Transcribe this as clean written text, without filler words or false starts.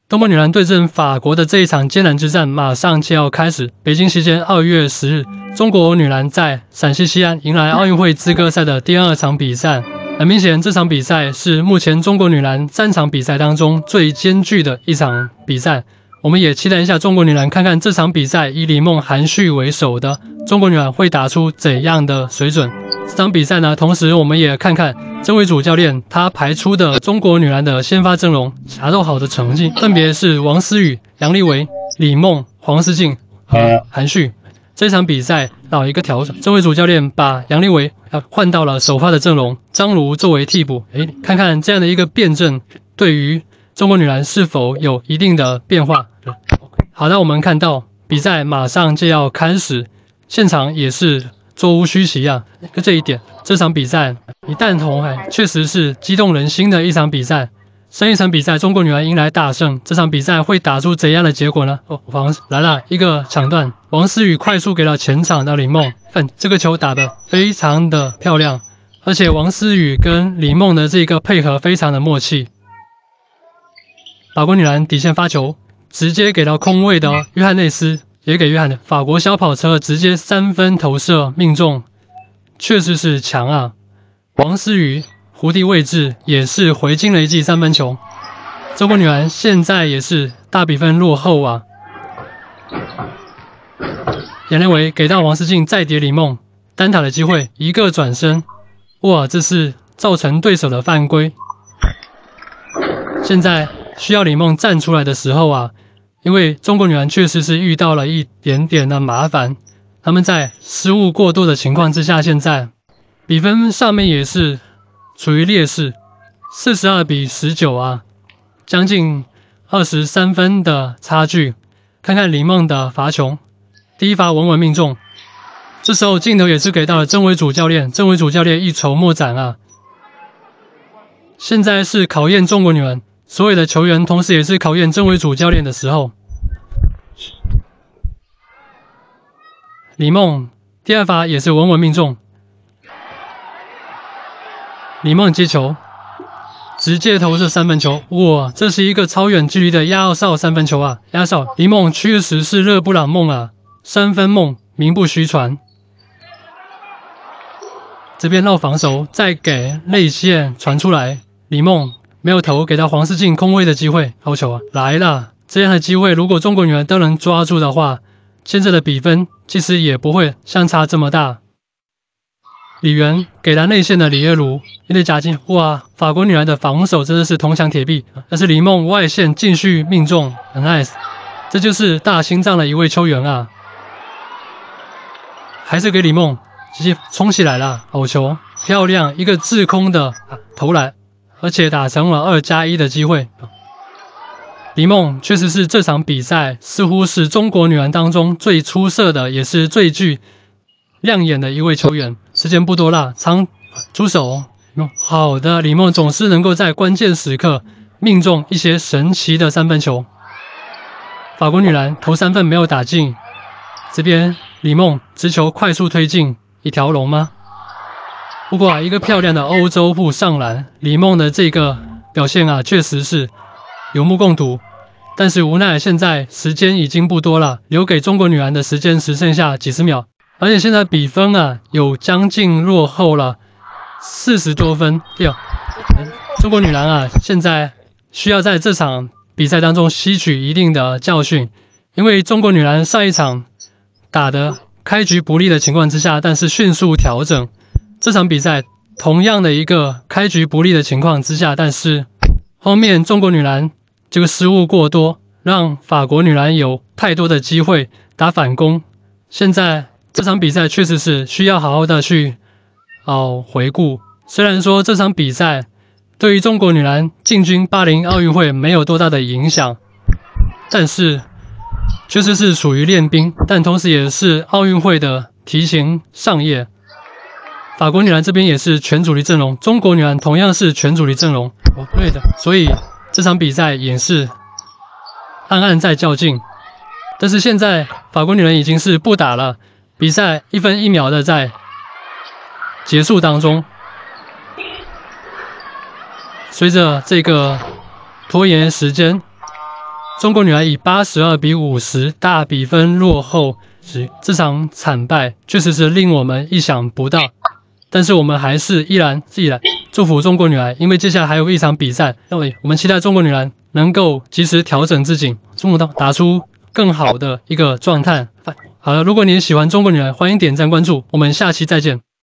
东方女篮对阵法国的这一场艰难之战马上就要开始。北京时间2月10日，中国女篮在陕西西安迎来奥运会资格赛的第2场比赛。很明显，这场比赛是目前中国女篮3场比赛当中最艰巨的一场比赛。我们也期待一下中国女篮，看看这场比赛以李梦、韩旭为首的中国女篮会打出怎样的水准。这场比赛呢，同时我们也看看曾伟主教练他排出的中国女篮的先发阵容达到好的成绩，分别是王思雨、杨丽维、李梦、黄思静和韩旭。这场比赛一个调整，曾伟主教练把杨丽维换到了首发的阵容，张如作为替补。看看这样的一个变阵对于中国女篮是否有一定的变化？好的，我们看到比赛马上就要开始，现场也是座无虚席啊。这一点，这场比赛一旦同确实是激动人心的一场比赛。上一场比赛中国女篮迎来大胜，这场比赛会打出怎样的结果呢？来了一个抢断，王思雨快速给了前场的李梦，这个球打得非常的漂亮，而且王思雨跟李梦的这个配合非常的默契。法国女篮底线发球，直接给到空位的约翰内斯，也给约翰的法国小跑车直接3分投射命中，确实是强啊！王思雨弧地位置也是回进了一记3分球。中国女篮现在也是大比分落后啊！杨连伟给到王思静，再叠李梦，单塔的机会，一个转身，哇，这是造成对手的犯规。现在需要李梦站出来的时候啊，因为中国女篮确实是遇到了一点点的麻烦，他们在失误过多的情况之下，现在比分上面也是处于劣势，42比19啊，将近23分的差距。看看李梦的罚球，第一罚稳稳命中。这时候镜头也是给到了曾伟主教练，曾伟主教练一筹莫展啊。现在是考验中国女篮所有的球员，同时也是考验曾伟主教练的时候。李梦第2罚也是稳稳命中，李梦接球，直接投射3分球，哇，这是一个超远距离的压哨3分球啊！压哨，李梦确实是勒布朗梦啊，3分梦名不虚传。这边绕防守，再给内线传出来，李梦没有投，给到黄思静空位的机会，好球啊，来了！这样的机会，如果中国女篮都能抓住的话，现在的比分其实也不会相差这么大。李源给了内线的李月如，有点夹击，哇！法国女篮的防守真的是铜墙铁壁，但是李梦外线继续命中，很 nice， 这就是大心脏的一位球员啊！还是给李梦直接冲起来了，好球，漂亮，一个滞空的投篮，而且打成了2+1的机会。李梦确实是这场比赛似乎是中国女篮当中最出色的，也是最具亮眼的一位球员。时间不多了，长出手，好的，李梦总是能够在关键时刻命中一些神奇的3分球。法国女篮投3分没有打进，这边李梦直球快速推进，一条龙吗？不过一个漂亮的欧洲步上篮，李梦的这个表现啊，确实是有目共睹。但是无奈现在时间已经不多了，留给中国女篮的时间只剩下几十秒，而且现在比分啊有将近落后了40多分。中国女篮啊现在需要在这场比赛当中吸取一定的教训，因为中国女篮上一场打得开局不利的情况之下，但是迅速调整，这场比赛同样的一个开局不利的情况之下，但是后面中国女篮这个失误过多，让法国女篮有太多的机会打反攻。现在这场比赛确实是需要好好的去回顾。虽然说这场比赛对于中国女篮进军80奥运会没有多大的影响，但是确实是属于练兵，但同时也是奥运会的提前上夜。法国女篮这边也是全主力阵容，中国女篮同样是全主力阵容。对的，所以这场比赛也是暗暗在较劲。但是现在法国女篮已经是不打了，比赛1分1秒的在结束当中。随着这个拖延时间， 中国女篮以82-50大比分落后时，这场惨败确实是令我们意想不到。但是我们还是依然祝福中国女篮，因为接下来还有一场比赛，那么我们期待中国女篮能够及时调整自己，打出更好的一个状态。好了，如果你喜欢中国女篮，欢迎点赞关注，我们下期再见。